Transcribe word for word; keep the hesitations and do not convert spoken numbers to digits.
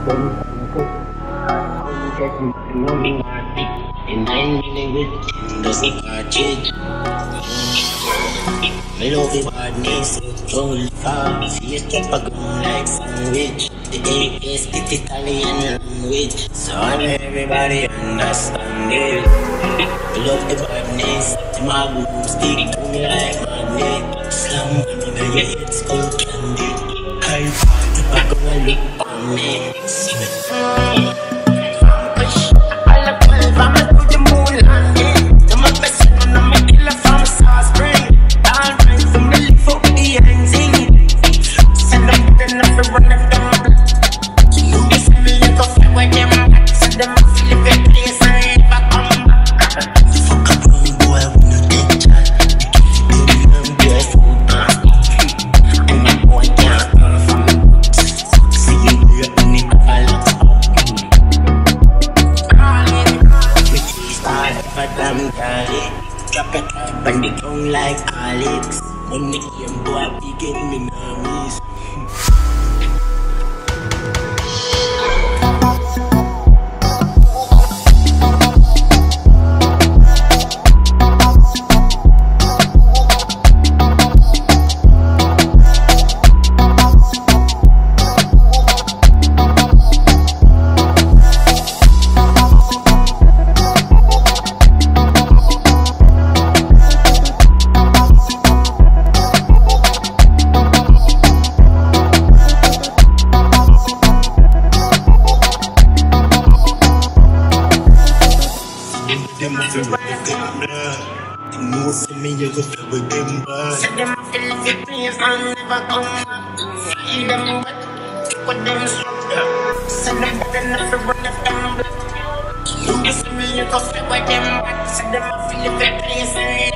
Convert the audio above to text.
In nine minutes with doesn't partridge. Me love you badness, don't fall. Face keep a gun like sandwich. The A K speak Italian language, so everybody understand it. Me love the badness, the my boom stick to me like magnet. Slam on me now your head skull candy. I keep a gun and look on me. See me. Bandit like Alex, when me came to a big me nervous. Them I feel like them blood. They know for me you go feel with them blood. Say them I feel like it please and never come back. See them wet, with them struck. Say them better not to run if them blood. You see me you go feel with them back. Say them I feel like it please and